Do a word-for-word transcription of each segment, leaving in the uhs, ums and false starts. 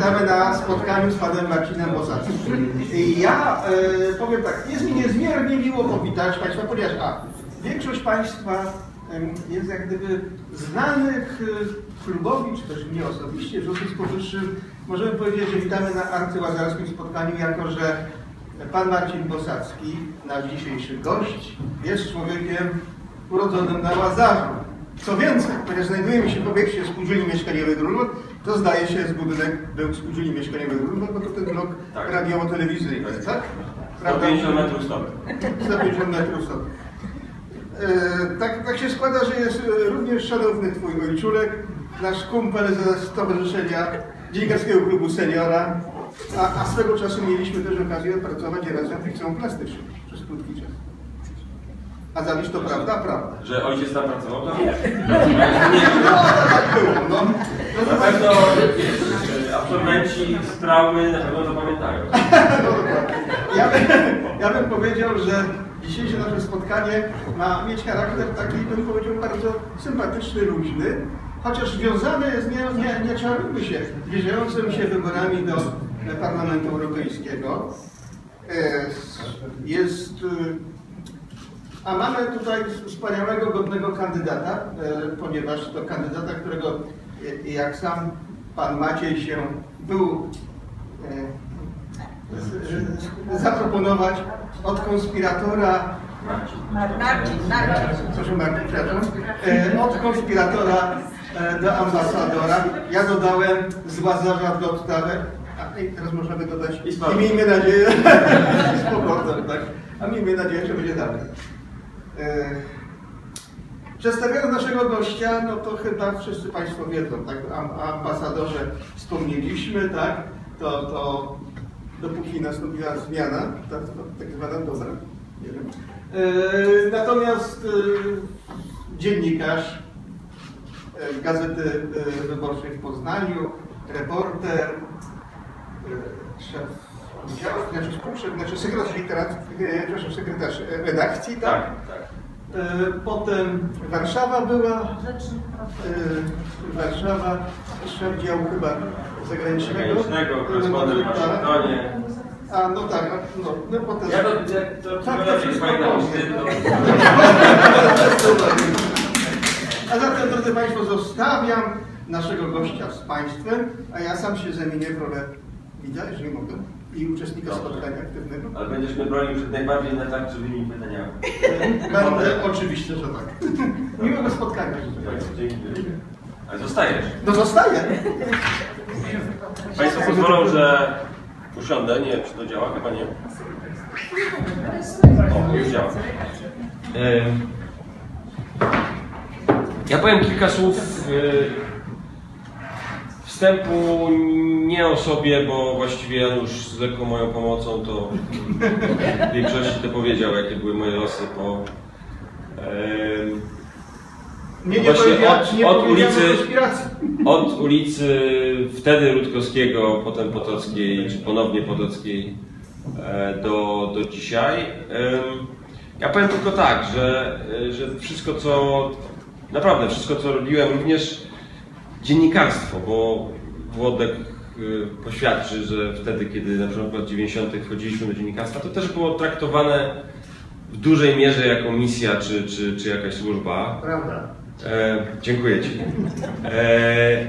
witamy na spotkaniu z panem Marcinem Bosackim. Ja e, powiem tak, jest mi niezmiernie miło powitać Państwa, ponieważ a, większość Państwa e, jest jak gdyby znanych e, klubowi, czy też mnie osobiście, w związku z powyższym możemy powiedzieć, że witamy na arcyłazarskim spotkaniu, jako że pan Marcin Bosacki, nasz dzisiejszy gość, jest człowiekiem urodzonym na Łazarzu. Co więcej, ponieważ znajdujemy się w obiekcie spółdzielni mieszkaniowej Grunwald, to zdaje się, że budynek był spółdzielni mieszkaniowej Grunwald, bo to ten blok tak. radiowo-telewizyjny, tak? sto pięćdziesiąt metrów stąd. sto pięćdziesiąt metrów stąd. E, tak, tak się składa, że jest również szanowny twój ojczulek, nasz kumpel ze Stowarzyszenia Dziennikarskiego Klubu Seniora, a, a swego czasu mieliśmy też okazję pracować razem w liceum plastycznym przez krótki czas. A Zawisz to prawda? Prawda. Że ojciec tam pracował? To nie. No, tak było. No. No, na pewno absolwenci z traumy na pewno zapamiętają. No, ja, bym, ja bym powiedział, że dzisiejsze nasze spotkanie ma mieć charakter taki, bym powiedział, bardzo sympatyczny, luźny, chociaż związany jest, nie, nie, nie czarujmy się, zbliżającymi się wyborami do Parlamentu Europejskiego. Jest... A mamy tutaj wspaniałego, godnego kandydata, ponieważ to kandydata, którego, jak sam pan Maciej się był zaproponować od konspiratora, Marcin, Marcin. proszę Marcin, przepraszam, od konspiratora do ambasadora. Ja dodałem z Łazarza do Ottawy, a teraz można by dodać i miejmy nadzieję, z powrotem, tak, a miejmy nadzieję, że będzie dalej. Przedstawiając naszego gościa, no to chyba wszyscy Państwo wiedzą, tak? O ambasadorze wspomnieliśmy, tak? To, to dopóki nastąpiła zmiana, tak, tak zwana dobra, nie wiem. E, natomiast e, dziennikarz e, Gazety e, Wyborczej w Poznaniu, reporter, e, szef Znaczy, znaczy sekretarz literat, proszę, sekretarz redakcji, tak? Tak, tak. Potem Warszawa była, Warszawa, szef działu chyba zagranicznego. Zagranicznego, korespondent w Waszyngtonie. A no tak, no, no potem... Ja to, to, to tak, to wszystko pamiętam wstyd. A zatem, drodzy Państwo, zostawiam naszego gościa z Państwem, a ja sam się zamienię w rolę widza, jeżeli mogę. I uczestnika Dobrze. spotkania aktywnego. Ale będziesz mnie bronił przed najbardziej natarczywymi pytaniami. Będę, oczywiście, że tak. Miłego spotkania. Dzięki. Ale zostajesz. No zostaję. Państwo pozwolą, że usiądę. Nie wiem, czy to działa? Chyba nie. O, już działa. Ja powiem kilka słów wstępu nie o sobie, bo właściwie Janusz z lekką moją pomocą to w większości to powiedział, jakie były moje losy po em, Nie, nie właśnie od, nie od ulicy od ulicy wtedy Rutkowskiego, potem Potockiej, czy ponownie Potockiej e, do, do dzisiaj. Em, ja powiem tylko tak, że, że wszystko co, naprawdę wszystko co robiłem, również dziennikarstwo, bo Włodek poświadczy, że wtedy, kiedy na przykład w latach dziewięćdziesiątych wchodziliśmy do dziennikarstwa, to też było traktowane w dużej mierze jako misja czy, czy, czy jakaś służba. Prawda. E, dziękuję Ci. E, e,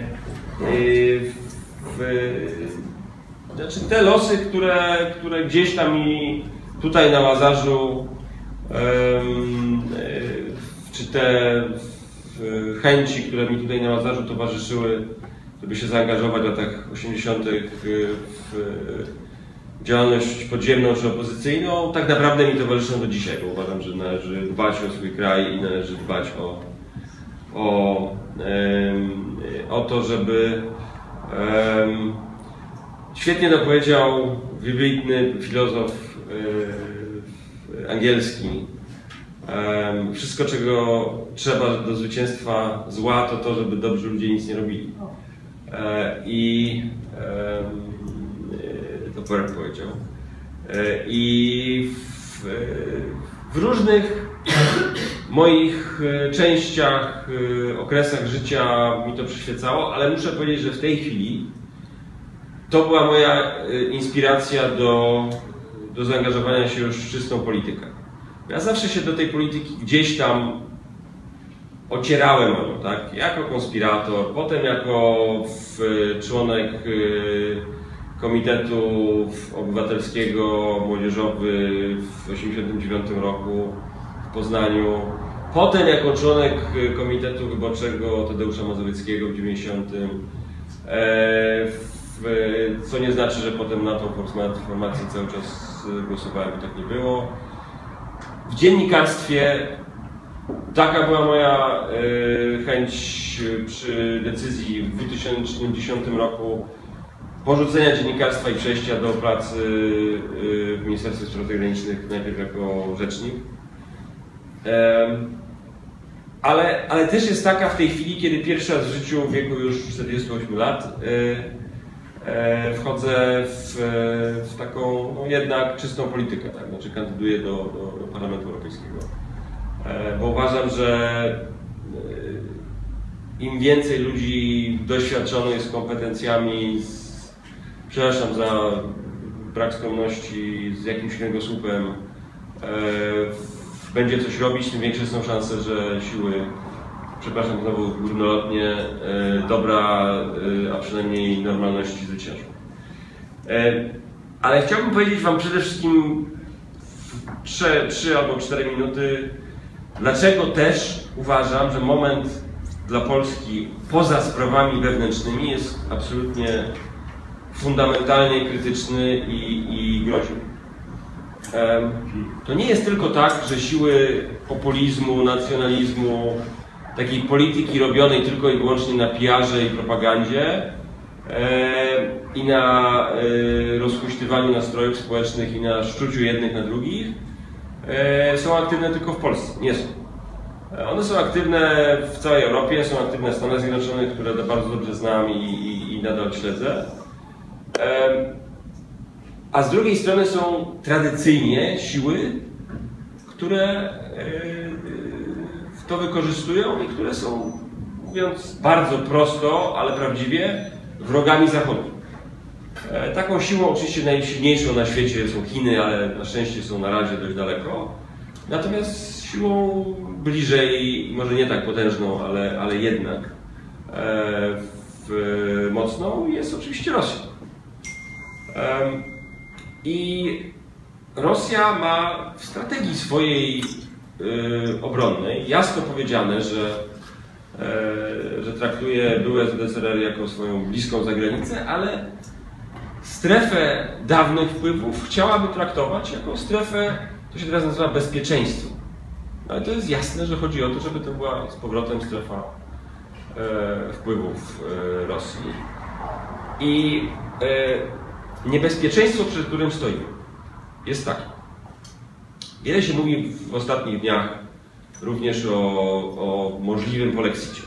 w, znaczy te losy, które, które gdzieś tam i tutaj na Łazarzu, e, e, czy te chęci, które mi tutaj na Łazarzu towarzyszyły, żeby się zaangażować w latach osiemdziesiątych w działalność podziemną czy opozycyjną, tak naprawdę mi towarzyszą do dzisiaj, bo uważam, że należy dbać o swój kraj i należy dbać o, o, um, o to, żeby um, świetnie to powiedział wybitny filozof um, angielski. Um, wszystko, czego trzeba do zwycięstwa zła, to to, żeby dobrzy ludzie nic nie robili. E, I e, to Perk powiedział. E, I w, w różnych moich częściach, okresach życia mi to przyświecało, ale muszę powiedzieć, że w tej chwili to była moja inspiracja do, do zaangażowania się już w czystą politykę. Ja zawsze się do tej polityki gdzieś tam ocierałem o nią, tak? Jako konspirator, potem jako członek Komitetu Obywatelskiego Młodzieżowy w tysiąc dziewięćset osiemdziesiątym dziewiątym roku w Poznaniu, potem jako członek Komitetu Wyborczego Tadeusza Mazowieckiego w dziewięćdziesiątym, co nie znaczy, że potem na tą formację cały czas głosowałem, by tak nie było. W dziennikarstwie taka była moja chęć przy decyzji w dwa tysiące dziesiątym roku porzucenia dziennikarstwa i przejścia do pracy w Ministerstwie Spraw Zagranicznych, najpierw jako rzecznik. Ale, ale też jest taka w tej chwili, kiedy pierwszy raz w życiu, w wieku już czterdziestu ośmiu lat, wchodzę w, w taką no jednak czystą politykę, tak? Znaczy kandyduję do, do, do Parlamentu Europejskiego. Bo uważam, że im więcej ludzi doświadczonych z kompetencjami, z, przepraszam za brak skromności, z jakimś kręgosłupem będzie coś robić, tym większe są szanse, że siły, przepraszam znowu górnolotnie, dobra, a przynajmniej normalności zwyciężą. Ale chciałbym powiedzieć Wam przede wszystkim w trzy, trzy albo cztery minuty, dlaczego też uważam, że moment dla Polski poza sprawami wewnętrznymi jest absolutnie fundamentalnie krytyczny i, i groźny. To nie jest tylko tak, że siły populizmu, nacjonalizmu, takiej polityki robionej tylko i wyłącznie na P R-ze i propagandzie i na rozhuśtywaniu nastrojów społecznych i na szczuciu jednych na drugich są aktywne tylko w Polsce. Nie są. One są aktywne w całej Europie, są aktywne w Stanach Zjednoczonych, które bardzo dobrze znam i, i, i nadal śledzę. A z drugiej strony są tradycyjnie siły, które to wykorzystują i które są, mówiąc bardzo prosto, ale prawdziwie, wrogami Zachodu. Taką siłą oczywiście najsilniejszą na świecie są Chiny, ale na szczęście są na razie dość daleko. Natomiast siłą bliżej, może nie tak potężną, ale, ale jednak w, mocną jest oczywiście Rosja. I Rosja ma w strategii swojej obronnej jasno powiedziane, że, że traktuje byłe Z S R R jako swoją bliską zagranicę, ale strefę dawnych wpływów chciałaby traktować jako strefę, to się teraz nazywa bezpieczeństwo. Ale to jest jasne, że chodzi o to, żeby to była z powrotem strefa wpływów Rosji. I niebezpieczeństwo, przed którym stoimy, jest takie. Wiele się mówi w ostatnich dniach również o, o możliwym polexicie.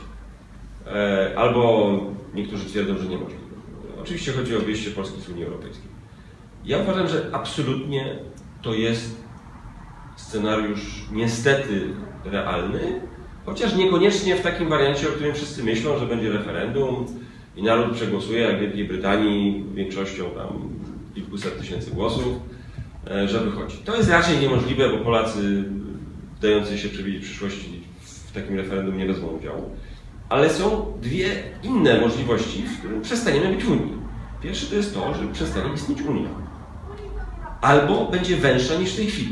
Albo niektórzy twierdzą, że niemożliwym. Oczywiście chodzi o wyjście Polski z Unii Europejskiej. Ja uważam, że absolutnie to jest scenariusz niestety realny, chociaż niekoniecznie w takim wariancie, o którym wszyscy myślą, że będzie referendum i naród przegłosuje, jak w Wielkiej Brytanii, większością tam kilkuset tysięcy głosów, że wychodzi. To jest raczej niemożliwe, bo Polacy dający się przewidzieć przyszłości w takim referendum nie wezmą udziału. Ale są dwie inne możliwości, w których przestaniemy być w Unii. Pierwszy to jest to, że przestanie istnieć Unia. Albo będzie węższa niż w tej chwili.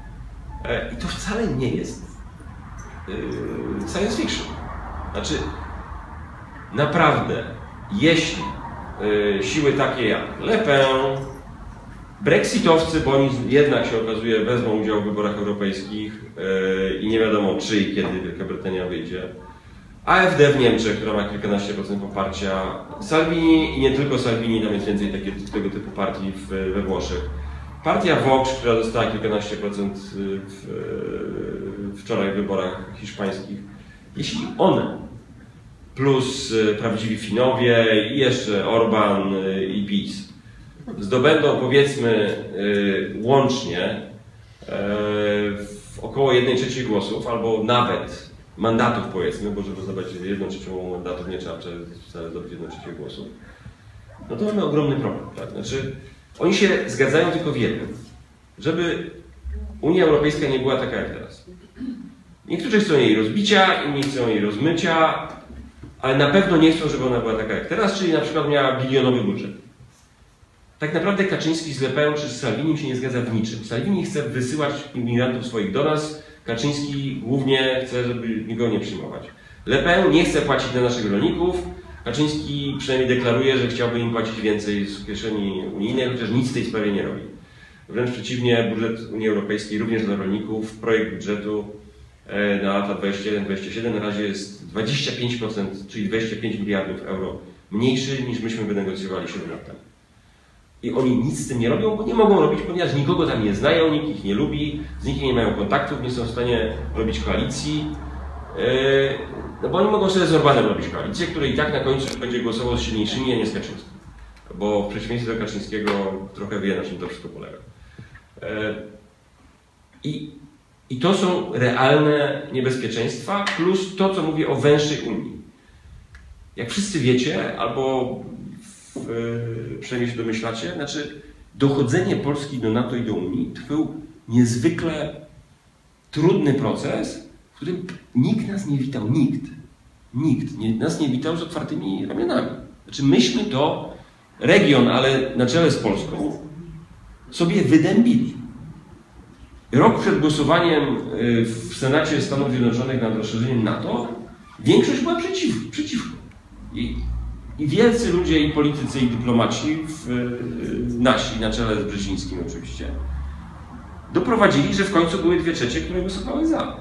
I to wcale nie jest science fiction. Znaczy, naprawdę, jeśli siły takie jak Le Pen, brexitowcy, bo oni jednak się okazuje wezmą udział w wyborach europejskich i nie wiadomo czy i kiedy Wielka Brytania wyjdzie, A F D w Niemczech, która ma kilkanaście procent poparcia, Salvini i nie tylko Salvini, tam jest więcej takie, tego typu partii w, we Włoszech, partia Vox, która dostała kilkanaście procent w, wczoraj w wyborach hiszpańskich, jeśli one plus prawdziwi Finowie i jeszcze Orban i PiS zdobędą powiedzmy łącznie w około jednej trzeciej głosów, albo nawet mandatów powiedzmy, bo żeby zdobyć jedną trzecią mandatów nie trzeba wcale zdobyć jedną trzecią głosów, no to mamy ogromny problem. Tak? Znaczy, oni się zgadzają tylko w jednym, żeby Unia Europejska nie była taka jak teraz. Niektórzy chcą jej rozbicia, inni chcą jej rozmycia, ale na pewno nie chcą, żeby ona była taka jak teraz, czyli na przykład miała bilionowy budżet. Tak naprawdę Kaczyński z Le Pen czy z Salvinim się nie zgadza w niczym. Salvini chce wysyłać imigrantów swoich do nas, Kaczyński głównie chce, żeby nikogo nie przyjmować. Le Pen nie chce płacić dla naszych rolników, Kaczyński przynajmniej deklaruje, że chciałby im płacić więcej z kieszeni unijnej, chociaż nic w tej sprawie nie robi. Wręcz przeciwnie, budżet Unii Europejskiej również dla rolników, projekt budżetu na lata dwadzieścia jeden dwadzieścia siedem na razie jest dwadzieścia pięć procent, czyli dwadzieścia pięć miliardów euro mniejszy niż myśmy wynegocjowali siedem lat temu. I oni nic z tym nie robią, bo nie mogą robić, ponieważ nikogo tam nie znają, nikt ich nie lubi, z nikim nie mają kontaktów, nie są w stanie robić koalicji. No bo oni mogą sobie z Orbanem robić koalicję, który i tak na końcu będzie głosował z silniejszymi, a nie z Kaczyńskim. Bo w przeciwieństwie do Kaczyńskiego trochę wie, na czym to wszystko polega. I, I to są realne niebezpieczeństwa, plus to, co mówię o węższej Unii. Jak wszyscy wiecie, albo w, przynajmniej się domyślacie, znaczy dochodzenie Polski do NATO i do Unii to był niezwykle trudny proces, w którym nikt nas nie witał, nikt. Nikt nie, nas nie witał z otwartymi ramionami. Znaczy myśmy to region, ale na czele z Polską, sobie wydębili. Rok przed głosowaniem w Senacie Stanów Zjednoczonych nad rozszerzeniem NATO większość była przeciw, przeciwko. I, I wielcy ludzie, i politycy, i dyplomaci, w, nasi, na czele z Brzezińskim oczywiście, doprowadzili, że w końcu były dwie trzecie, które głosowały za.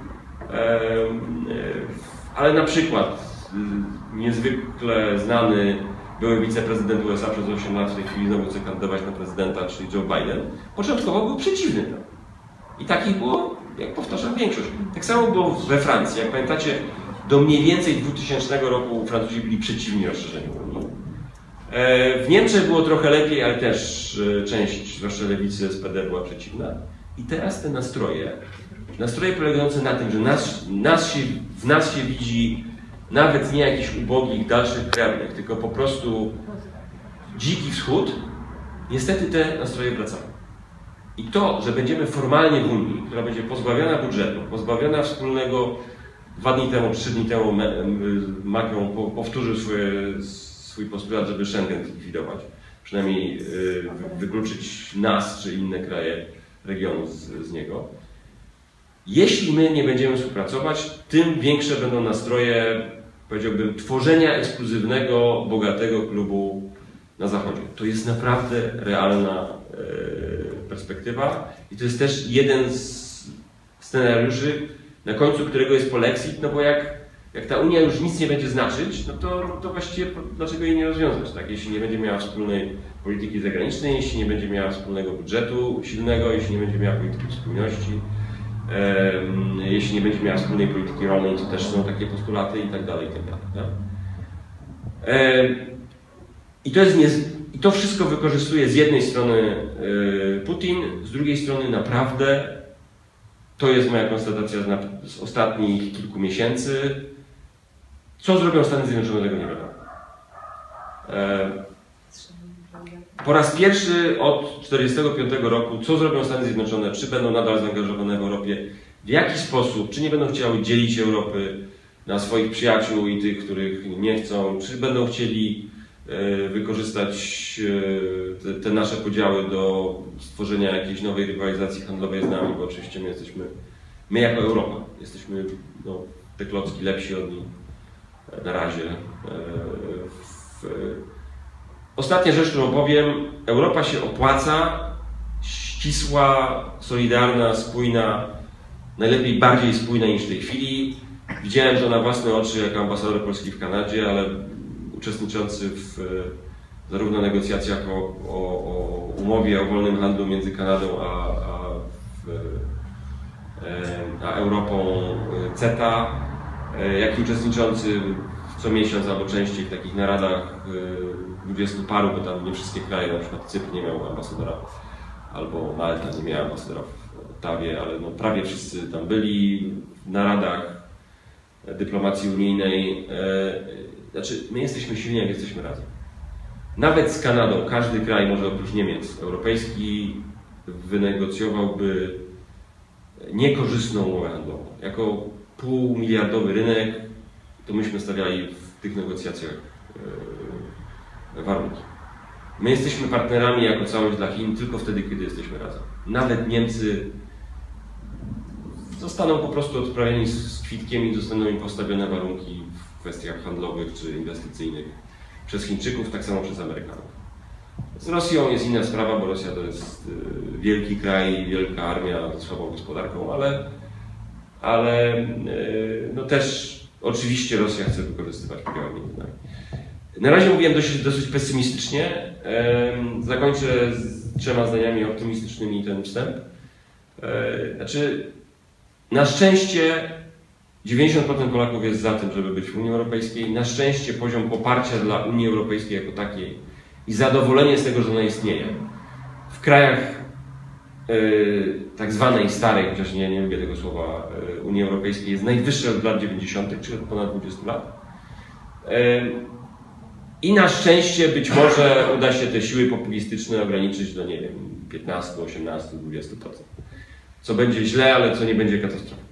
Ale na przykład niezwykle znany były wiceprezydent U S A przez osiem lat, w tej chwili znowu chce kandydować na prezydenta, czyli Joe Biden, początkowo był przeciwny temu. I takich było, jak powtarzam, większość. Tak samo było we Francji. Jak pamiętacie, do mniej więcej dwutysięcznego roku Francuzi byli przeciwni rozszerzeniu Unii. W Niemczech było trochę lepiej, ale też część, zwłaszcza lewicy, S P D była przeciwna. I teraz te nastroje, nastroje polegające na tym, że nas, nas się, w nas się widzi nawet nie jakichś ubogich, dalszych krewnych, tylko po prostu dziki wschód, niestety te nastroje wracają. I to, że będziemy formalnie w Unii, która będzie pozbawiona budżetu, pozbawiona wspólnego, dwa dni temu, trzy dni temu Macron powtórzył swoje, swój postulat, żeby Schengen zlikwidować, przynajmniej wykluczyć nas czy inne kraje regionu z, z niego. Jeśli my nie będziemy współpracować, tym większe będą nastroje, powiedziałbym, tworzenia ekskluzywnego, bogatego klubu na Zachodzie. To jest naprawdę realna e, perspektywa i to jest też jeden z scenariuszy, na końcu którego jest polexit, no bo jak, jak ta Unia już nic nie będzie znaczyć, no to, to właściwie dlaczego jej nie rozwiązać, tak? Jeśli nie będzie miała wspólnej polityki zagranicznej, jeśli nie będzie miała wspólnego budżetu silnego, jeśli nie będzie miała polityki spójności, jeśli nie będzie miała wspólnej polityki rolnej, to też są takie postulaty i tak dalej, i tak dalej. Tak? I to jest nie, i to wszystko wykorzystuje z jednej strony Putin, z drugiej strony naprawdę, to jest moja konstatacja z, z ostatnich kilku miesięcy, co zrobią Stany Zjednoczone, tego nie wiadomo. Po raz pierwszy od tysiąc dziewięćset czterdziestego piątego roku, co zrobią Stany Zjednoczone, czy będą nadal zaangażowane w Europie, w jaki sposób, czy nie będą chciały dzielić Europy na swoich przyjaciół i tych, których nie chcą, czy będą chcieli e, wykorzystać e, te, te nasze podziały do stworzenia jakiejś nowej rywalizacji handlowej z nami, bo oczywiście my jesteśmy, my jako Europa, jesteśmy no, te klocki lepsi od nich na razie. E, w, Ostatnia rzecz, którą powiem, Europa się opłaca, ścisła, solidarna, spójna, najlepiej bardziej spójna niż w tej chwili. Widziałem to na własne oczy jako ambasador Polski w Kanadzie, ale uczestniczący w zarówno negocjacjach o, o, o umowie o wolnym handlu między Kanadą a, a, w, a Europą CETA, jak i uczestniczący co miesiąc albo częściej w takich naradach dwudziestu paru, bo tam nie wszystkie kraje, na przykład Cypr nie miał ambasadora, albo Malta nie miała ambasadora w Ottawie, ale no prawie wszyscy tam byli w naradach dyplomacji unijnej. Znaczy, my jesteśmy silni, jak jesteśmy razem. nawet z Kanadą, każdy kraj, może oprócz Niemiec, europejski wynegocjowałby niekorzystną umowę handlową. Jako półmiliardowy rynek, to myśmy stawiali w tych negocjacjach yy, warunki. My jesteśmy partnerami jako całość dla Chin tylko wtedy, kiedy jesteśmy razem. Nawet Niemcy zostaną po prostu odprawieni z kwitkiem i zostaną im postawione warunki w kwestiach handlowych czy inwestycyjnych przez Chińczyków, tak samo przez Amerykanów. Z Rosją jest inna sprawa, bo Rosja to jest wielki kraj, wielka armia z słabą gospodarką, ale, ale no też oczywiście Rosja chce wykorzystywać podziały między nami. Na razie mówiłem dosyć, dosyć pesymistycznie. Zakończę z trzema zdaniami optymistycznymi ten wstęp. Znaczy, na szczęście dziewięćdziesiąt procent Polaków jest za tym, żeby być w Unii Europejskiej. Na szczęście poziom poparcia dla Unii Europejskiej jako takiej i zadowolenie z tego, że ona istnieje w krajach yy, tak zwanej starej, chociaż nie, nie lubię tego słowa, yy, Unii Europejskiej jest najwyższe od lat dziewięćdziesiątych, czyli od ponad dwudziestu lat. Yy, I na szczęście być może uda się te siły populistyczne ograniczyć do, nie wiem, piętnastu, osiemnastu, dwudziestu procent. Co będzie źle, ale co nie będzie katastrofą.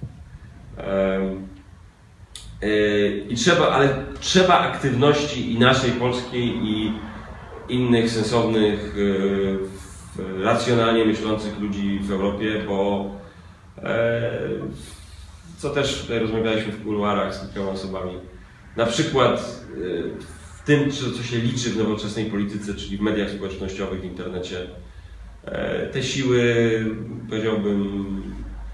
Yy, yy, I trzeba, ale trzeba aktywności i naszej polskiej, i innych sensownych, yy, racjonalnie myślących ludzi w Europie, bo yy, co też tutaj rozmawialiśmy w kuluarach z kilkoma osobami. Na przykład yy, w tym, co się liczy w nowoczesnej polityce, czyli w mediach społecznościowych, w internecie, te siły, powiedziałbym,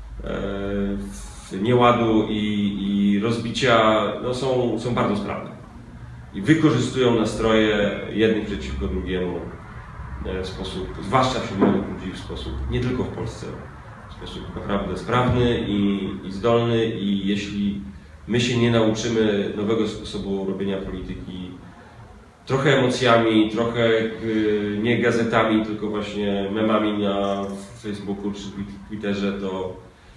nieładu i, i rozbicia no są, są bardzo sprawne. I wykorzystują nastroje jednych przeciwko drugiemu w sposób, zwłaszcza wśród młodych ludzi, w sposób, nie tylko w Polsce, w sposób naprawdę sprawny i, i zdolny. I jeśli my się nie nauczymy nowego sposobu robienia polityki, trochę emocjami, trochę nie gazetami, tylko właśnie memami na Facebooku czy Twitterze, to,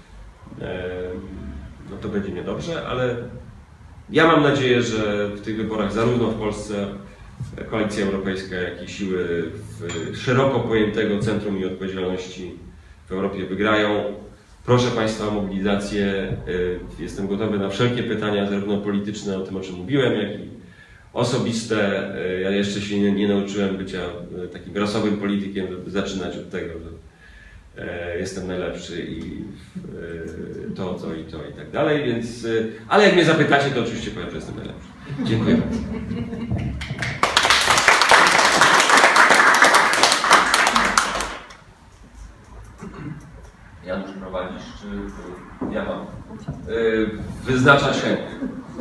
no to będzie niedobrze, ale ja mam nadzieję, że w tych wyborach zarówno w Polsce Koalicja Europejska, jak i siły szeroko pojętego centrum i odpowiedzialności w Europie wygrają. Proszę Państwa o mobilizację. Jestem gotowy na wszelkie pytania, zarówno polityczne, o tym, o czym mówiłem, jak i osobiste. Ja jeszcze się nie, nie nauczyłem bycia takim rasowym politykiem, żeby zaczynać od tego, że jestem najlepszy i to, to i to i tak dalej, więc... Ale jak mnie zapytacie, to oczywiście powiem, że jestem najlepszy. Dziękuję bardzo. Janusz, prowadzisz, czy ja mam wyznaczać chętnych?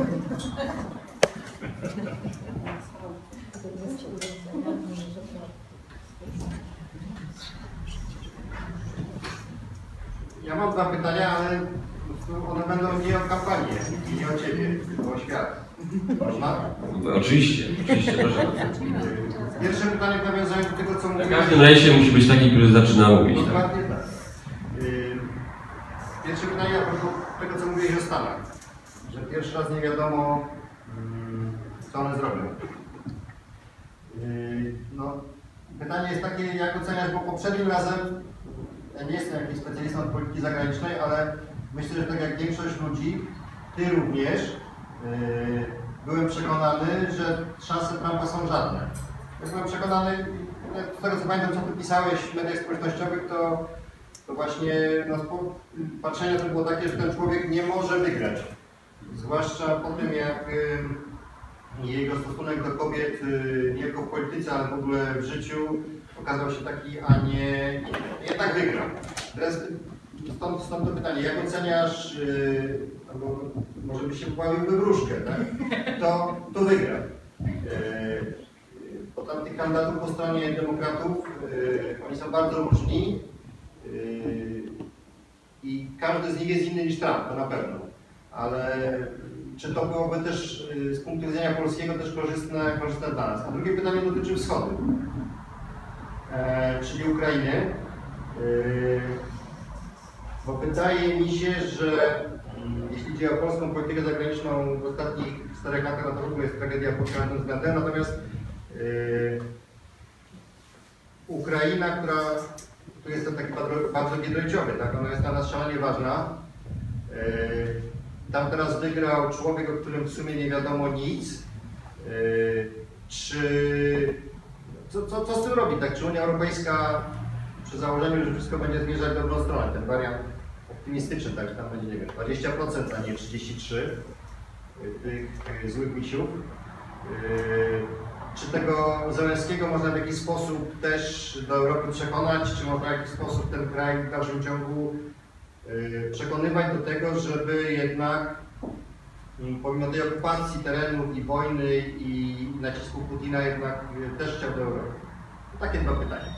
Ja mam dwa pytania, ale one będą nie o kampanię, nie o Ciebie, tylko o świat. Można? Oczywiście, oczywiście, proszę. Pierwsze pytanie w nawiązaniu do tego, co mówiłeś. Na każdym rejsie musi być taki, który zaczyna mówić. Dokładnie tak. Pierwsze pytanie a propos tego, co mówiłeś o Stanach. Że pierwszy raz nie wiadomo, co one zrobią. No, pytanie jest takie, jak oceniasz, bo poprzednim razem, ja nie jestem jakimś specjalistą od polityki zagranicznej, ale myślę, że tak jak większość ludzi, Ty również, yy, byłem przekonany, że szanse Trumpa są żadne. Ja byłem przekonany, z tego co pamiętam, co Ty pisałeś w mediach społecznościowych, to, to właśnie no, patrzenie to było takie, że ten człowiek nie może wygrać. Zwłaszcza po tym, jak yy, jego stosunek do kobiet, yy, nie tylko w polityce, ale w ogóle w życiu, okazał się taki, a nie, jednak wygrał. Teraz stąd, stąd to pytanie, jak oceniasz, yy, albo może byś się pobawił we wróżkę, tak? To, to wygra. Yy, bo tam tych kandydatów po stronie demokratów, yy, oni są bardzo różni yy, i każdy z nich jest inny niż Trump, to na pewno. Ale czy to byłoby też yy, z punktu widzenia polskiego też korzystne, korzystne dla nas? A drugie pytanie dotyczy wschodu. E, czyli Ukrainy, e, bo wydaje mi się, że m, jeśli chodzi o polską politykę zagraniczną w ostatnich czterech latach, no to w ogóle jest tragedia pod każdym względem, natomiast e, Ukraina, która, tu jest to taki bardzo, bardzo niedojrzały, tak? Ona jest dla nas szalenie ważna. Yy, tam teraz wygrał człowiek, o którym w sumie nie wiadomo nic. Yy, czy, co, co, co z tym robi, tak? Czy Unia Europejska przy założeniu, że wszystko będzie zmierzać w dobrą stronę, ten wariant optymistyczny, tak? Że tam będzie, nie wiem, dwadzieścia procent, a nie trzydzieści trzy procent tych złych misiów. Yy, Czy tego Zełenskiego można w jakiś sposób też do Europy przekonać, czy można w jakiś sposób ten kraj w dalszym ciągu yy, przekonywać do tego, żeby jednak yy, pomimo tej okupacji terenów i wojny i nacisku Putina jednak yy, też chciał do Europy? To takie dwa pytania.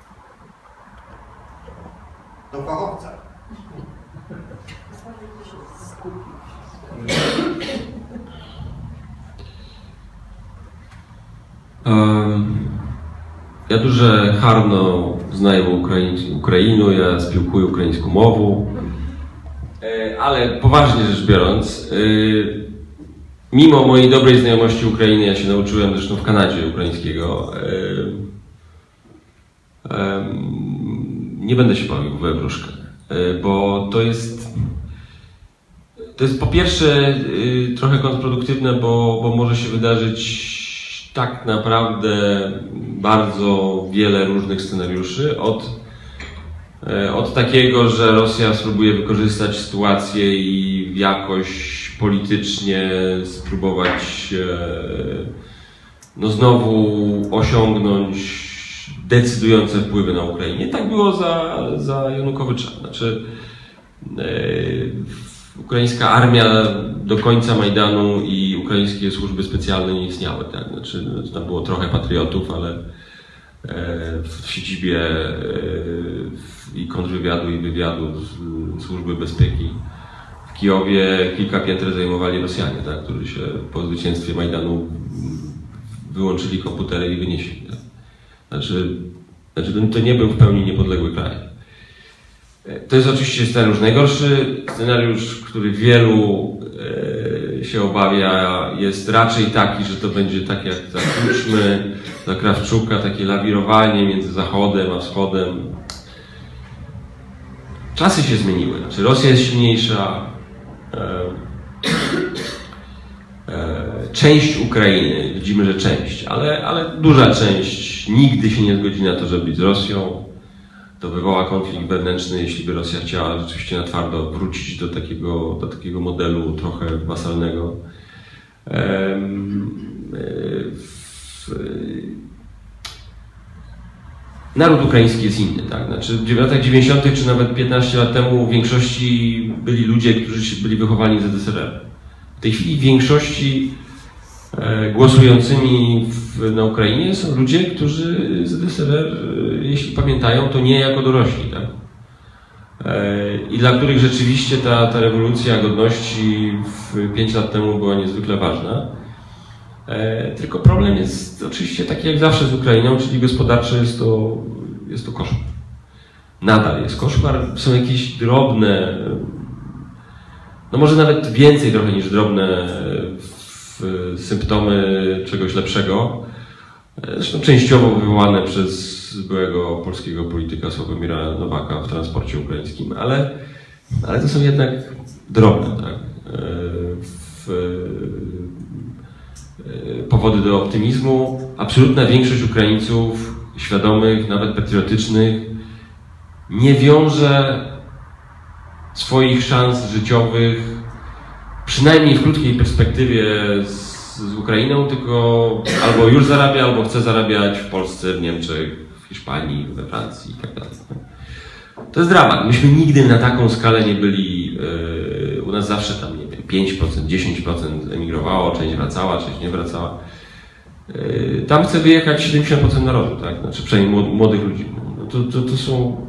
Do fachowca. Ja дуже гарно знаю Україну, я спілкую українську мову, ale poważnie rzecz biorąc, mimo mojej dobrej znajomości Ukrainy, ja się nauczyłem zresztą w Kanadzie ukraińskiego, nie będę się bawił w wróżkę, bo to jest to jest po pierwsze trochę kontrproduktywne, bo, bo może się wydarzyć tak naprawdę bardzo wiele różnych scenariuszy, od, od takiego, że Rosja spróbuje wykorzystać sytuację i jakoś politycznie spróbować no znowu osiągnąć decydujące wpływy na Ukrainie. Tak było za, za Janukowycza. Znaczy, ukraińska armia do końca Majdanu i ukraińskie służby specjalne nie istniały. Tak? Znaczy, tam było trochę patriotów, ale w siedzibie i kontrwywiadu i wywiadu służby bezpieki w Kijowie kilka pięter zajmowali Rosjanie, tak? Którzy się po zwycięstwie Majdanu wyłączyli komputery i wynieśli. Tak? Znaczy, znaczy, to nie był w pełni niepodległy kraj. To jest oczywiście scenariusz najgorszy. Scenariusz, który wielu e, się obawia, jest raczej taki, że to będzie tak jak za Kuczmy, za Krawczuka, takie lawirowanie między Zachodem a Wschodem. Czasy się zmieniły. Znaczy, Rosja jest silniejsza. E, e, część Ukrainy, widzimy, że część, ale, ale duża część nigdy się nie zgodzi na to, żeby być z Rosją. To wywoła konflikt wewnętrzny, jeśli by Rosja chciała rzeczywiście na twardo wrócić do takiego, do takiego modelu trochę wasalnego. Naród ukraiński jest inny, tak? Znaczy w latach dziewięćdziesiątych czy nawet piętnaście lat temu w większości byli ludzie, którzy byli wychowani w Z D S R R. W tej chwili w większości głosującymi w, na Ukrainie są ludzie, którzy Z D S R R, jeśli pamiętają, to nie jako dorośli, tak? I dla których rzeczywiście ta, ta rewolucja godności w pięć lat temu była niezwykle ważna. Tylko problem jest oczywiście taki jak zawsze z Ukrainą, czyli gospodarczy jest to, jest to koszmar. Nadal jest koszmar, są jakieś drobne, no może nawet więcej trochę niż drobne symptomy czegoś lepszego, zresztą częściowo wywołane przez byłego polskiego polityka Sławomira Nowaka w transporcie ukraińskim, ale, ale to są jednak drobne, tak? W, powody do optymizmu. Absolutna większość Ukraińców świadomych, nawet patriotycznych, nie wiąże swoich szans życiowych, przynajmniej w krótkiej perspektywie, z, z Ukrainą, tylko albo już zarabia, albo chce zarabiać w Polsce, w Niemczech, w Hiszpanii, we Francji i tak dalej. To jest dramat. Myśmy nigdy na taką skalę nie byli, yy, u nas zawsze tam, nie wiem, pięć procent, dziesięć procent emigrowało, część wracała, część nie wracała. Yy, tam chce wyjechać siedemdziesiąt procent narodu, tak? Znaczy przynajmniej młodych ludzi. No to, to, to są...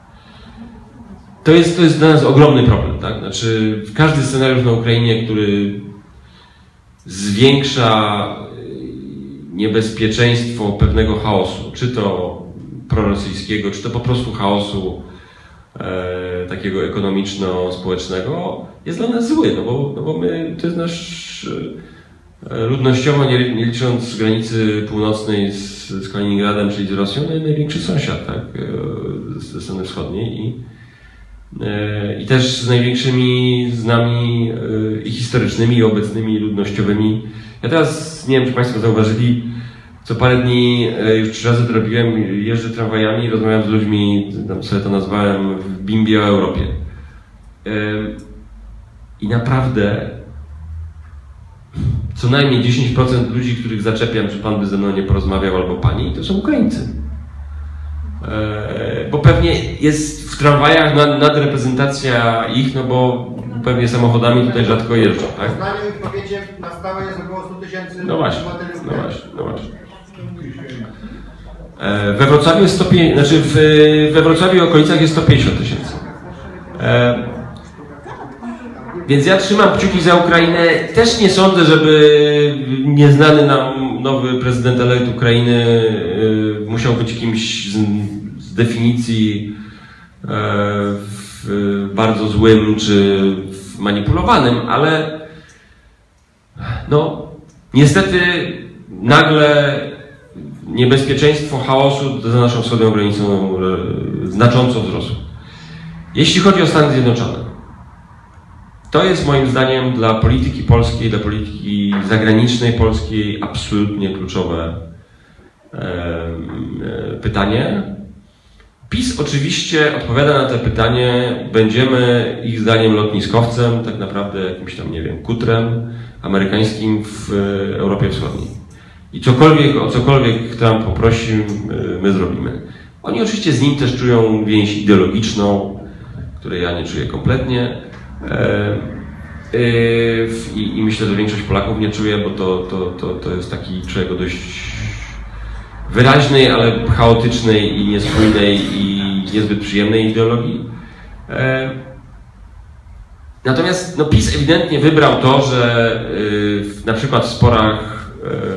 To jest, to jest dla nas ogromny problem, tak? Znaczy każdy scenariusz na Ukrainie, który zwiększa niebezpieczeństwo pewnego chaosu, czy to prorosyjskiego, czy to po prostu chaosu e, takiego ekonomiczno-społecznego, jest dla nas zły, no bo, no bo my, to jest nasz, ludnościowo, nie, nie licząc granicy północnej z, z Kaliningradem, czyli z Rosją, no największy sąsiad, tak, ze strony wschodniej i, i też z największymi z nami i historycznymi, i obecnymi ludnościowymi. Ja teraz, nie wiem, czy Państwo zauważyli, co parę dni, już trzy razy to robiłem, jeżdżę tramwajami, rozmawiam z ludźmi, tam sobie to nazwałem w bimbie o Europie. I naprawdę co najmniej dziesięć procent ludzi, których zaczepiam, czy pan by ze mną nie porozmawiał, albo pani, to są Ukraińcy. Bo pewnie jest w tramwajach nadreprezentacja ich, no bo pewnie samochodami tutaj rzadko jeżdżą, tak? W Poznaniu w powiecie na stałe jest około stu tysięcy no właśnie, obywateli. no właśnie, no właśnie. We Wrocławiu jest sto pięćdziesiąt, znaczy w, we Wrocławiu i okolicach jest sto pięćdziesiąt tysięcy. Więc ja trzymam kciuki za Ukrainę. Też nie sądzę, żeby nieznany nam nowy prezydent elekt Ukrainy musiał być kimś z, z definicji bardzo złym czy manipulowanym, ale no niestety nagle niebezpieczeństwo chaosu za naszą wschodnią granicą znacząco wzrosło. Jeśli chodzi o Stany Zjednoczone, to jest moim zdaniem dla polityki polskiej, dla polityki zagranicznej polskiej absolutnie kluczowe e, e, pytanie. PiS oczywiście odpowiada na to pytanie, będziemy ich zdaniem lotniskowcem, tak naprawdę jakimś tam, nie wiem, kutrem amerykańskim w Europie Wschodniej. I cokolwiek, o cokolwiek Trump poprosi, my zrobimy. Oni oczywiście z nim też czują więź ideologiczną, której ja nie czuję kompletnie. I, I myślę, że większość Polaków nie czuje, bo to, to, to, to jest taki człowiek o dość wyraźnej, ale chaotycznej i niespójnej i niezbyt przyjemnej ideologii. Natomiast no, PiS ewidentnie wybrał to, że w, na przykład w sporach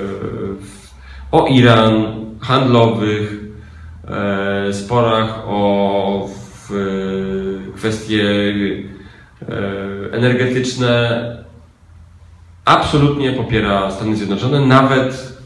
o Iran, handlowych, sporach o w, kwestie energetyczne absolutnie popiera Stany Zjednoczone, nawet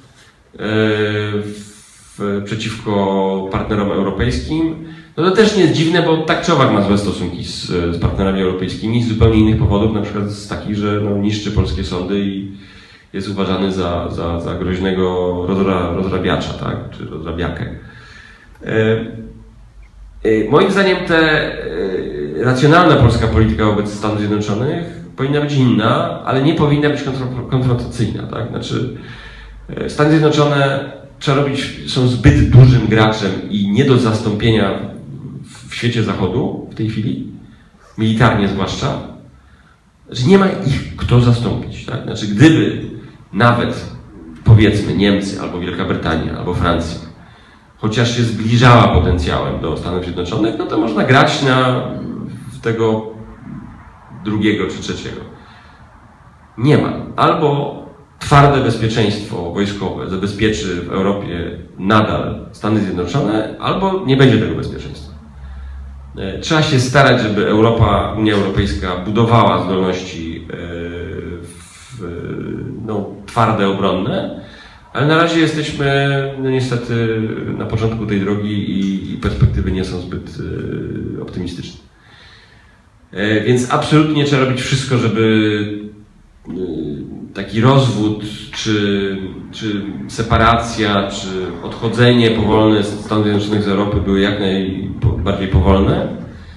w, przeciwko partnerom europejskim. No to też nie jest dziwne, bo tak czy owak ma złe stosunki z, z partnerami europejskimi z zupełnie innych powodów, na przykład z takich, że no, niszczy polskie sądy i jest uważany za, za, za groźnego rozra, rozrabiacza, tak? Czy rozrabiakę. E, e, moim zdaniem te e, racjonalna polska polityka wobec Stanów Zjednoczonych powinna być inna, ale nie powinna być konfrontacyjna, tak? Znaczy e, Stany Zjednoczone trzeba robić, są zbyt dużym graczem i nie do zastąpienia w świecie zachodu w tej chwili, militarnie zwłaszcza, że nie ma ich kto zastąpić. Tak? Znaczy, gdyby nawet, powiedzmy, Niemcy, albo Wielka Brytania, albo Francja, chociaż się zbliżała potencjałem do Stanów Zjednoczonych, no to można grać na tego drugiego czy trzeciego. Nie ma. Albo twarde bezpieczeństwo wojskowe zabezpieczy w Europie nadal Stany Zjednoczone, albo nie będzie tego bezpieczeństwa. Trzeba się starać, żeby Europa, Unia Europejska budowała zdolności w, no, twarde, obronne, ale na razie jesteśmy no, niestety na początku tej drogi i, i perspektywy nie są zbyt optymistyczne. Więc absolutnie trzeba robić wszystko, żeby taki rozwód, czy, czy separacja, czy odchodzenie powolne z Stanów Zjednoczonych z Europy były jak najbardziej powolne.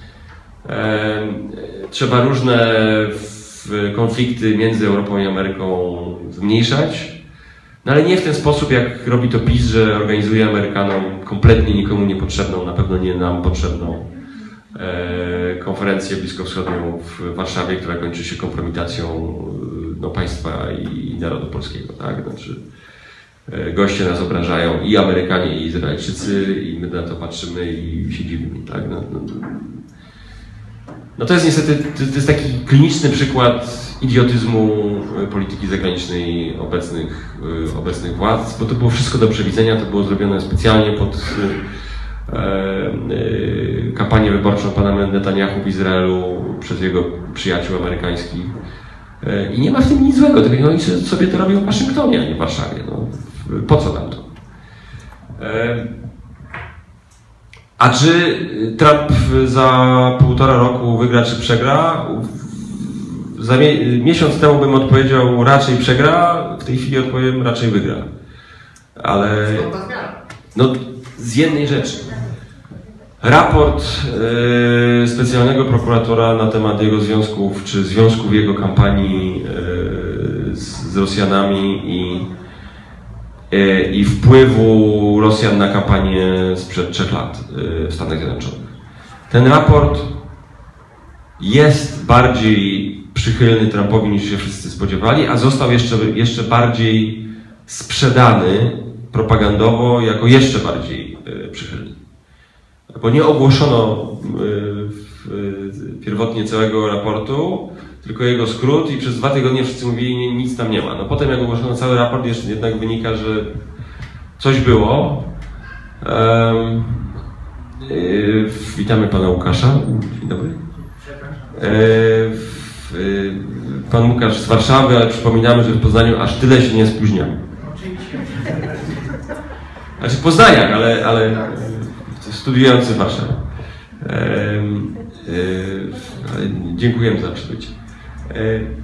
Trzeba różne konflikty między Europą i Ameryką zmniejszać, no ale nie w ten sposób, jak robi to PiS, że organizuje Amerykanom kompletnie nikomu niepotrzebną, na pewno nie nam potrzebną konferencję bliskowschodnią w Warszawie, która kończy się kompromitacją no, państwa i narodu polskiego, tak? Znaczy, goście nas obrażają, i Amerykanie, i Izraelczycy, i my na to patrzymy i się dziwimy, tak? No, no, no to jest niestety, to jest taki kliniczny przykład idiotyzmu polityki zagranicznej obecnych, obecnych władz, bo to było wszystko do przewidzenia, to było zrobione specjalnie pod kampanię wyborczą pana Netanyahu w Izraelu przez jego przyjaciół amerykańskich. I nie ma w tym nic złego, tylko oni sobie to robią w Waszyngtonie, a nie w Warszawie. No, po co nam to? A czy Trump za półtora roku wygra, czy przegra? Za mie miesiąc temu bym odpowiedział, raczej przegra, w tej chwili odpowiem, raczej wygra. Ale no, z jednej rzeczy. Raport e, specjalnego prokuratora na temat jego związków, czy związków jego kampanii e, z, z Rosjanami i, e, i wpływu Rosjan na kampanię sprzed trzech lat e, w Stanach Zjednoczonych. Ten raport jest bardziej przychylny Trumpowi niż się wszyscy spodziewali, a został jeszcze, jeszcze bardziej sprzedany propagandowo jako jeszcze bardziej e, przychylny. Bo nie ogłoszono pierwotnie całego raportu, tylko jego skrót i przez dwa tygodnie wszyscy mówili, nie, nic tam nie ma. No potem jak ogłoszono cały raport, jeszcze jednak wynika, że coś było. Um, yy, witamy pana Łukasza. Dzień dobry. Yy, yy, pan Łukasz z Warszawy, ale przypominamy, że w Poznaniu aż tyle się nie spóźniamy. Znaczy w Poznaniach, ale... ale studiujący w Warszawie. E, e, dziękujemy za przybycie. E,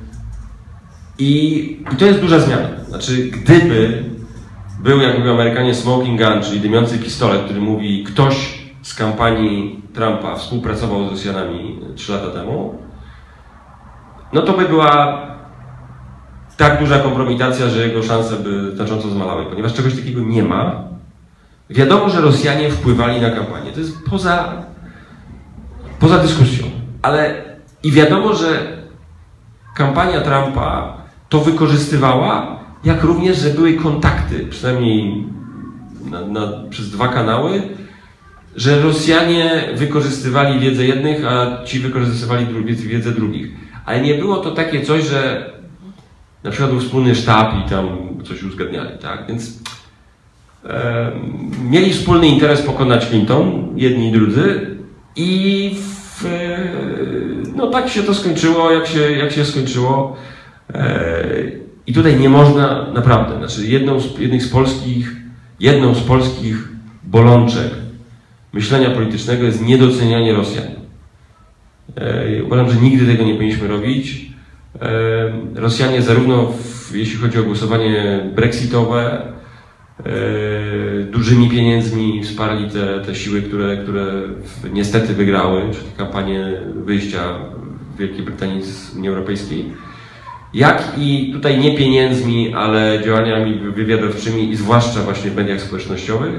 i, I to jest duża zmiana. Znaczy, gdyby był, jak mówią Amerykanie, smoking gun, czyli dymiący pistolet, który mówi, ktoś z kampanii Trumpa współpracował z Rosjanami trzy lata temu, no to by była tak duża kompromitacja, że jego szanse by znacząco zmalały. Ponieważ czegoś takiego nie ma, wiadomo, że Rosjanie wpływali na kampanię. To jest poza, poza dyskusją. Ale i wiadomo, że kampania Trumpa to wykorzystywała, jak również, że były kontakty, przynajmniej na, na, przez dwa kanały, że Rosjanie wykorzystywali wiedzę jednych, a ci wykorzystywali dru wiedzę drugich. Ale nie było to takie coś, że na przykład był wspólny sztab i tam coś uzgadniali, tak? Więc e, mieli wspólny interes pokonać Clinton, jedni i drudzy, i w, e, no tak się to skończyło, jak się, jak się skończyło. E, I tutaj nie można, naprawdę, znaczy jedną z, jednych z polskich, jedną z polskich bolączek myślenia politycznego jest niedocenianie Rosjan. E, uważam, że nigdy tego nie powinniśmy robić. E, Rosjanie zarówno w, jeśli chodzi o głosowanie brexitowe, e, dużymi pieniędzmi wsparli te, te siły, które, które niestety wygrały, czyli kampanię wyjścia Wielkiej Brytanii z Unii Europejskiej, jak i tutaj nie pieniędzmi, ale działaniami wywiadowczymi i zwłaszcza właśnie w mediach społecznościowych,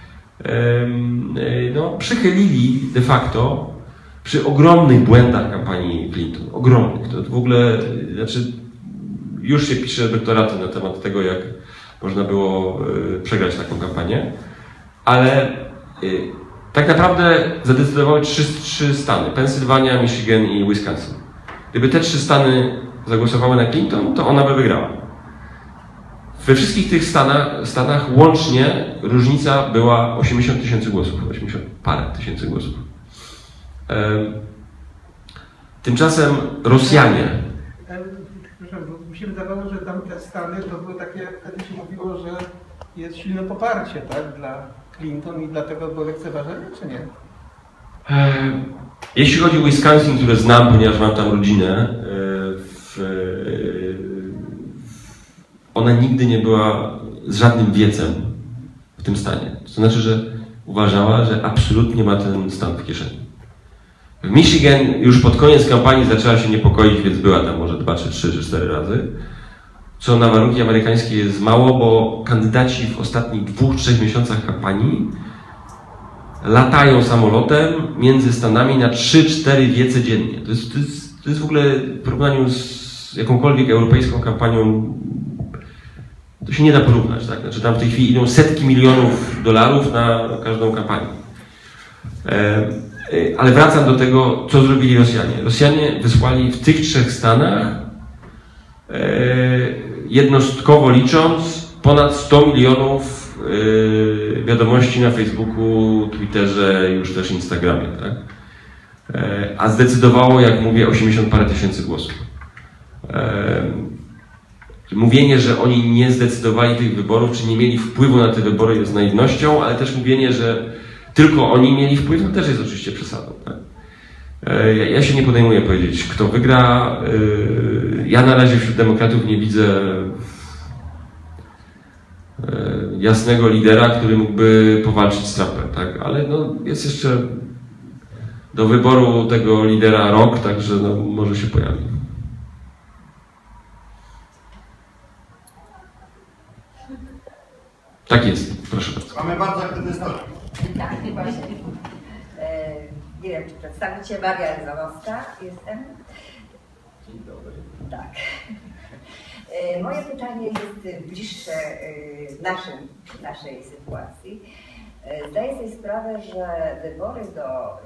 no, przychylili de facto przy ogromnych błędach kampanii Clinton. Ogromnych. To w ogóle, znaczy już się pisze doktoraty na temat tego, jak można było przegrać taką kampanię, ale tak naprawdę zadecydowały trzy, trzy stany. Pensylwania, Michigan i Wisconsin. Gdyby te trzy stany zagłosowały na Clinton, to ona by wygrała. We wszystkich tych stanach, stanach łącznie różnica była osiemdziesiąt tysięcy głosów, osiemdziesiąt parę tysięcy głosów. Ehm, tymczasem Rosjanie... Przepraszam, bo mi się wydawało, że tam te stany to były takie, wtedy się mówiło, że jest silne poparcie, tak, dla Clinton i dlatego było lekceważenie, czy nie? Ehm, jeśli chodzi o Wisconsin, które znam, ponieważ mam tam rodzinę, w, ona nigdy nie była z żadnym wiecem w tym stanie. To znaczy, że uważała, że absolutnie ma ten stan w kieszeni. W Michigan już pod koniec kampanii zaczęła się niepokoić, więc była tam może dwa, czy trzy, czy cztery razy. Co na warunki amerykańskie jest mało, bo kandydaci w ostatnich dwóch, trzech miesiącach kampanii latają samolotem między stanami na trzy, cztery wiece dziennie. To jest, to jest, to jest w ogóle w porównaniu z jakąkolwiek europejską kampanią, to się nie da porównać, tak? Znaczy tam w tej chwili idą setki milionów dolarów na każdą kampanię. E, e, ale wracam do tego, co zrobili Rosjanie. Rosjanie wysłali w tych trzech stanach, e, jednostkowo licząc, ponad sto milionów e, wiadomości na Facebooku, Twitterze, już też Instagramie, tak? E, a zdecydowało, jak mówię, osiemdziesiąt parę tysięcy głosów. Mówienie, że oni nie zdecydowali tych wyborów, czy nie mieli wpływu na te wybory jest naiwnością, ale też mówienie, że tylko oni mieli wpływ, to też jest oczywiście przesadą. Tak? Ja, ja się nie podejmuję powiedzieć, kto wygra. Ja na razie wśród demokratów nie widzę jasnego lidera, który mógłby powalczyć z Trumpem, tak? Ale no, jest jeszcze do wyboru tego lidera rok, także no, może się pojawi. Tak jest, proszę bardzo. Mamy bardzo aktywny stolik. Tak, właśnie. E, nie wiem, czy przedstawić się, Maria Elzanowska jestem. Dzień dobry. Tak. E, moje pytanie jest bliższe e, naszym, naszej sytuacji. E, zdaję sobie sprawę, że wybory do e,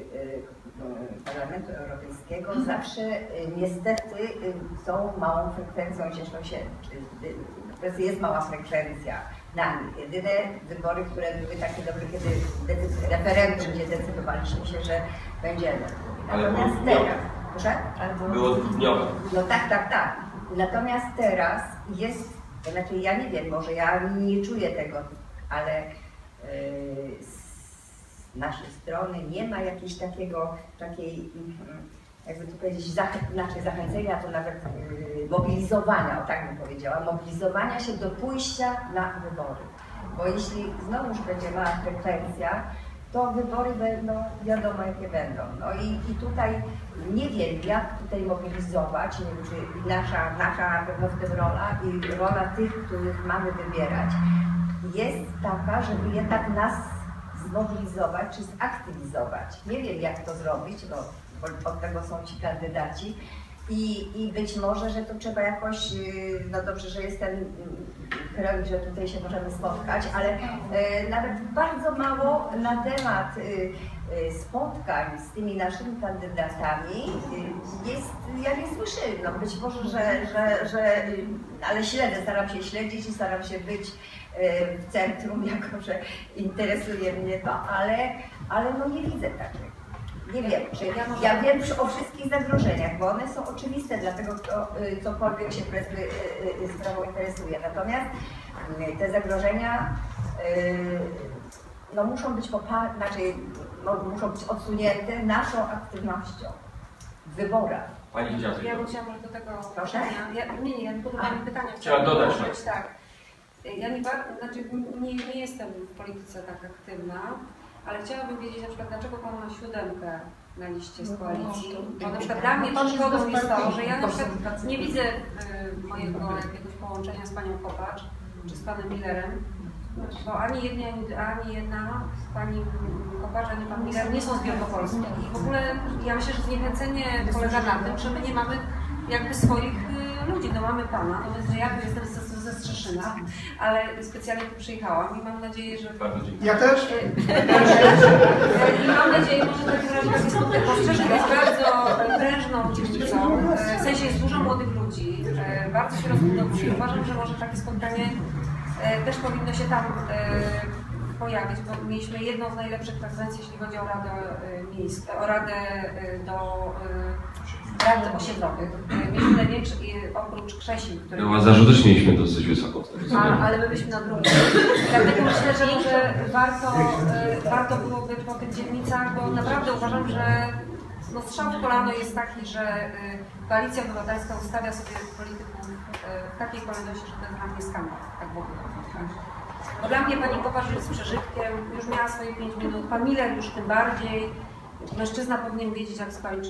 e, Parlamentu Europejskiego zawsze e, niestety e, są małą frekwencją, cieszą się, czy, jest mała frekwencja na nie. Jedyne wybory, które były takie dobre, kiedy referendum, gdzie decydowaliśmy się, że będziemy. Natomiast teraz, proszę? Było dniowe. No tak, tak, tak. Natomiast teraz jest, to znaczy ja nie wiem, może ja nie czuję tego, ale yy, z naszej strony nie ma jakiegoś takiego, takiej, jakby tu powiedzieć, zach znaczy zachęcenia, to nawet yy, mobilizowania, o tak bym powiedziała, mobilizowania się do pójścia na wybory. Bo jeśli znowuż będzie mała frekwencja, to wybory będą wiadomo jakie będą. No i, i tutaj nie wiem, jak tutaj mobilizować, nie wiem, czy nasza, nasza na pewno w tym rola i rola tych, których mamy wybierać, jest taka, żeby jednak nas zmobilizować czy zaktywizować. Nie wiem, jak to zrobić, bo od tego są ci kandydaci. I, I być może, że to trzeba jakoś, no dobrze, że jest ten krok, że tutaj się możemy spotkać, ale e, nawet bardzo mało na temat e, spotkań z tymi naszymi kandydatami e, jest, ja nie słyszę, no być może, że, że, że, ale śledzę, staram się śledzić i staram się być e, w centrum, jako że interesuje mnie to, ale, ale no nie widzę takich. Nie wiem, czy ja wiem o wszystkich zagrożeniach, bo one są oczywiste dla tego, kto cokolwiek się sprawą interesuje. Natomiast te zagrożenia no, muszą być poparte, znaczy, no, muszą być odsunięte naszą aktywnością w wyborach. Pani chciała Ja bym chciała może do tego Proszę? pytania. Ja, nie, nie, ja po Pani pytania chciałam dodać. Powiedzieć, tak. Ja nie, znaczy, nie, nie jestem w polityce tak aktywna. Ale chciałabym wiedzieć na przykład, dlaczego Pan ma siódemkę na liście z koalicji. Bo na przykład dla mnie przeszkodą jest to, że ja na przykład nie widzę y, mojego jakiegoś połączenia z Panią Kopacz czy z Panem Millerem, bo ani jedna, ani jedna Pani Kopacz, ani Pan Miller nie są z Wielkopolski. I w ogóle ja myślę, że zniechęcenie polega na tym, że my nie mamy jakby swoich y, ludzi. No mamy Pana, no więc ja jestem ze, ze Strzeszyna, ale specjalnie tu przyjechałam i mam nadzieję, że... Ja też? I mam nadzieję, może w takim razie taki skutek, bo Strzeszyn jest bardzo prężną dzielnicą, w sensie jest dużo młodych ludzi, bardzo się rozbudowuje. Uważam, że może takie spotkanie też powinno się tam pojawić, bo mieliśmy jedną z najlepszych frekwencji, jeśli chodzi o Radę Miejską, o Radę do Rad Osiedlowych. Mieliśmy największy, oprócz Krzesin, który... No, a Łazarzu też mieliśmy dosyć wysoko. A, ale my byliśmy na drugim. Dlatego myślę, że może warto, y, warto byłoby po tych dzielnicach, bo naprawdę uważam, że no, strzał w kolano jest taki, że y, Koalicja Obywatelska ustawia sobie polityków y, w takiej kolejności, że to jest dla mnie skandal. Tak w ogóle. Bo dla mnie Pani Kopacz jest przeżytkiem, już miała swoje pięć minut, Pan Miller już tym bardziej. Mężczyzna powinien wiedzieć, jak skończy.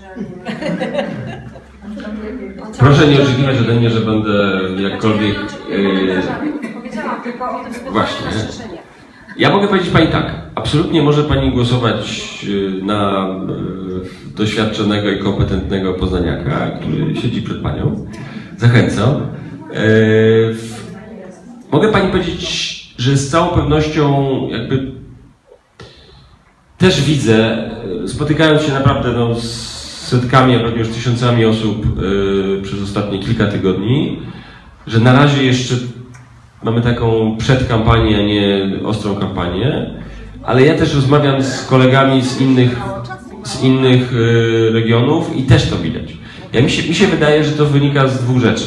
Proszę nie oczekiwać ode mnie, że będę jakkolwiek... Yy... Powiedziałam tylko o tym spotkaniu na Szczecinie. Ja mogę powiedzieć Pani tak, absolutnie może Pani głosować na doświadczonego i kompetentnego poznaniaka, który siedzi przed Panią. Zachęcam. Yy... Mogę Pani powiedzieć, że z całą pewnością jakby też widzę, spotykając się naprawdę no, z setkami, a pewnie już tysiącami osób yy, przez ostatnie kilka tygodni, że na razie jeszcze mamy taką przedkampanię, a nie ostrą kampanię, ale ja też rozmawiam z kolegami z innych, z innych yy, regionów i też to widać. Ja mi się, mi się wydaje, że to wynika z dwóch rzeczy.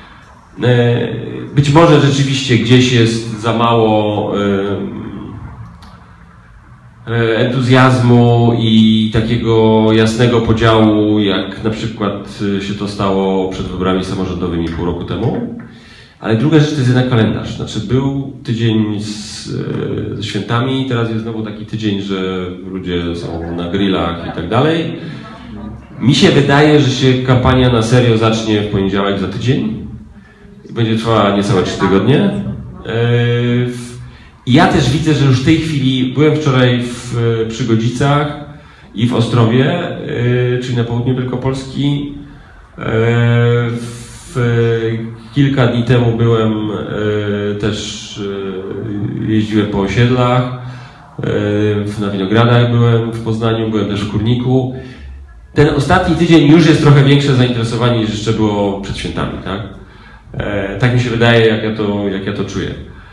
Być może rzeczywiście gdzieś jest za mało entuzjazmu i takiego jasnego podziału, jak na przykład się to stało przed wyborami samorządowymi pół roku temu. Ale druga rzecz to jest jednak kalendarz. Znaczy był tydzień z, ze świętami, teraz jest znowu taki tydzień, że ludzie są na grillach i tak dalej. Mi się wydaje, że się kampania na serio zacznie w poniedziałek za tydzień. Będzie trwała niecałe trzy tygodnie. I ja też widzę, że już w tej chwili, byłem wczoraj w Przygodzicach i w Ostrowie, czyli na południu Wielkopolski. W, kilka dni temu byłem też, jeździłem po osiedlach, na Winogradach byłem, w Poznaniu, byłem też w Kurniku. Ten ostatni tydzień już jest trochę większe zainteresowanie niż jeszcze było przed świętami, tak? Tak mi się wydaje, jak ja to, jak ja to czuję.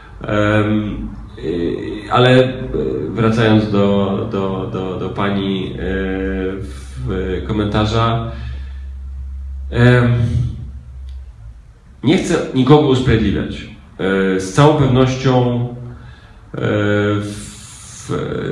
Ale wracając do, do, do, do pani w komentarza, nie chcę nikogo usprawiedliwiać. Z całą pewnością w,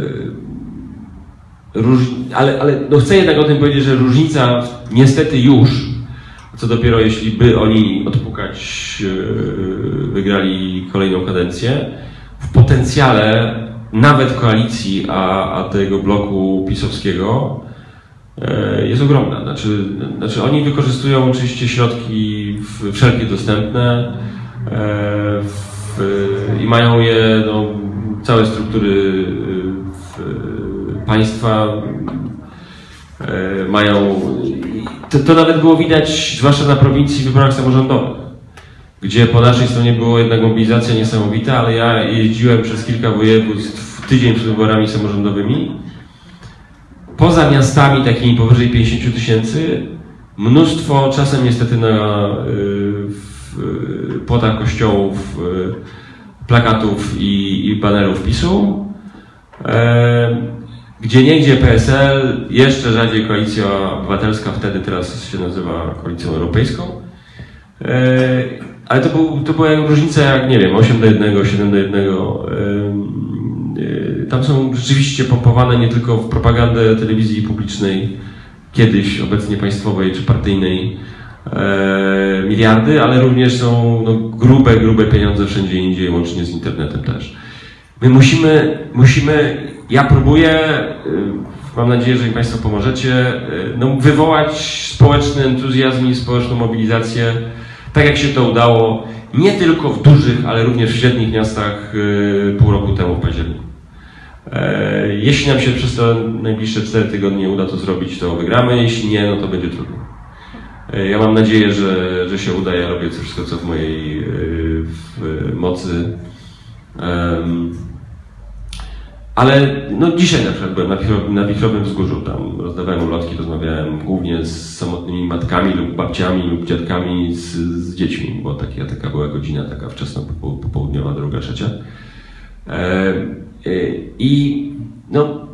róż, ale, ale no chcę jednak o tym powiedzieć, że różnica niestety już, co dopiero jeśli by oni odpukać wygrali kolejną kadencję, w potencjale nawet koalicji, a, a tego bloku pisowskiego jest ogromna. Znaczy, znaczy oni wykorzystują oczywiście środki wszelkie dostępne w, i mają je, no, całe struktury państwa mają. To, to nawet było widać, zwłaszcza na prowincji, w wyborach samorządowych, gdzie po naszej stronie była jednak mobilizacja niesamowita, ale ja jeździłem przez kilka województw tydzień przed wyborami samorządowymi. Poza miastami takimi powyżej pięćdziesięciu tysięcy, mnóstwo, czasem niestety na w, płotach kościołów, plakatów i, i banerów PiSu, e, gdzie niegdzie P S L, jeszcze rzadziej Koalicja Obywatelska, wtedy teraz się nazywa Koalicją Europejską. E, ale to, był, to była różnica jak, nie wiem, osiem do jednego, siedem do jednego. E, Tam są rzeczywiście pompowane nie tylko w propagandę telewizji publicznej, kiedyś obecnie państwowej czy partyjnej, e, miliardy, ale również są no, grube, grube pieniądze wszędzie indziej, łącznie z internetem też. My musimy, musimy ja próbuję, mam nadzieję, że mi Państwo pomożecie, no, wywołać społeczny entuzjazm i społeczną mobilizację, tak jak się to udało, nie tylko w dużych, ale również w średnich miastach pół roku temu w październiku. Jeśli nam się przez te najbliższe cztery tygodnie uda to zrobić, to wygramy, jeśli nie, no to będzie trudno. Ja mam nadzieję, że, że się uda, ja robię wszystko, co w mojej w mocy. Ale no dzisiaj na przykład byłem na, na Wichrowym Wzgórzu, tam rozdawałem ulotki, rozmawiałem głównie z samotnymi matkami lub babciami lub dziadkami z, z dziećmi, bo taka, taka była godzina, taka wczesna popołudniowa, druga, trzecia. E, I no,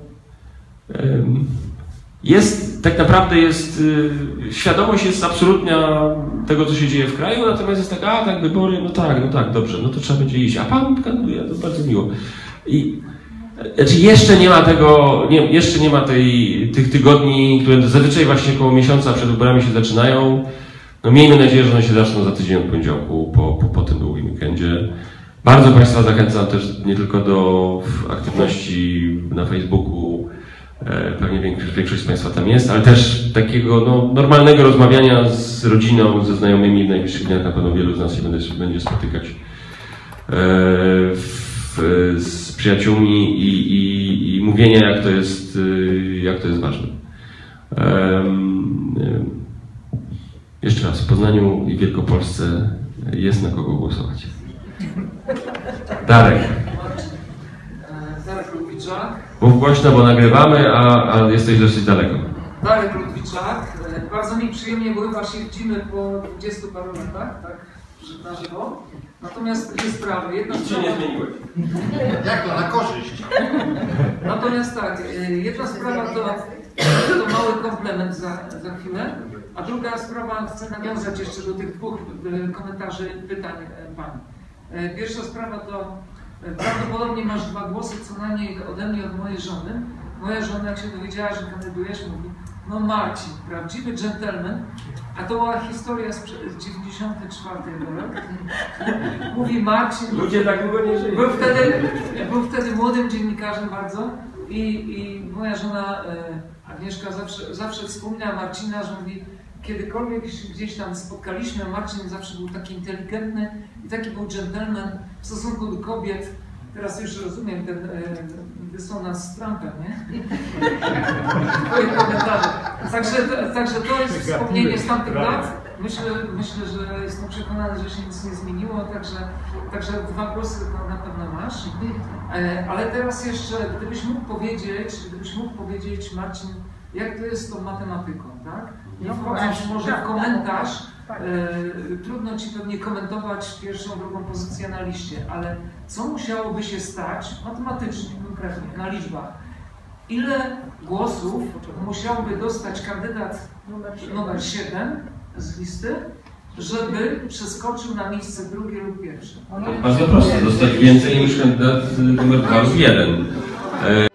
jest, tak naprawdę jest, świadomość jest absolutna tego, co się dzieje w kraju, natomiast jest taka, a tak, wybory, no tak, no tak, dobrze, no to trzeba będzie iść, a pan kandyduje, to bardzo miło. I znaczy jeszcze nie ma tego, nie, jeszcze nie ma tej, tych tygodni, które zazwyczaj właśnie około miesiąca przed wyborami się zaczynają. No miejmy nadzieję, że one się zaczną za tydzień od poniedziałku, po, po, po tym długim weekendzie. Bardzo Państwa zachęcam też nie tylko do aktywności na Facebooku, pewnie większość, większość z Państwa tam jest, ale też takiego no, normalnego rozmawiania z rodziną, ze znajomymi w najbliższych dniach. Na pewno wielu z nas się będzie, będzie spotykać w, z przyjaciółmi i, i, i mówienia, jak to jest, jak to jest ważne. Jeszcze raz, w Poznaniu i Wielkopolsce jest na kogo głosować. Darek. Darek Ludwiczak. Mów głośno, bo nagrywamy, a, a jesteś dosyć daleko. Darek Ludwiczak. Bardzo mi przyjemnie, bo chyba się widzimy po dwudziestu paru latach, tak, na żywo. Natomiast dwie sprawy. Jedna Nic się sprawa... nie zmieniłeś. Jak to, na korzyść? Natomiast tak, jedna sprawa to, to mały komplement za, za chwilę, A druga sprawa, chcę nawiązać jeszcze do tych dwóch komentarzy, pytań pani. Pierwsza sprawa to prawdopodobnie masz dwa głosy co najmniej ode mnie, od mojej żony. Moja żona, jak się dowiedziała, że kandydujesz, mówi: no Marcin, prawdziwy dżentelmen, a to była historia z dziewięćdziesiątego czwartego roku. Mówi Marcin. Ludzie tak długo nie żyją. Był wtedy, był wtedy młodym dziennikarzem bardzo i, i moja żona Agnieszka zawsze, zawsze wspomina Marcina, że mówi, kiedykolwiek gdzieś tam spotkaliśmy, Marcin zawsze był taki inteligentny i taki był dżentelmen w stosunku do kobiet. Teraz już rozumiem ten e, dysonans z Trumpem, nie? Twoje komentarze. Także, także to jest wspomnienie z tamtych lat. Myślę, myślę, że jestem przekonany, że się nic nie zmieniło, także, także dwa głosy to na pewno masz. E, ale teraz jeszcze, gdybyś mógł powiedzieć, gdybyś mógł powiedzieć, Marcin, jak to jest z tą matematyką, tak? Nie wchodząc może w komentarz, e, trudno ci pewnie komentować pierwszą, drugą pozycję na liście, ale co musiałoby się stać matematycznie, konkretnie, na liczbach? Ile głosów musiałby dostać kandydat numer siedem z listy, żeby przeskoczył na miejsce drugie lub pierwsze? To bardzo proste, dostać więcej niż kandydat numer dwa lub jeden.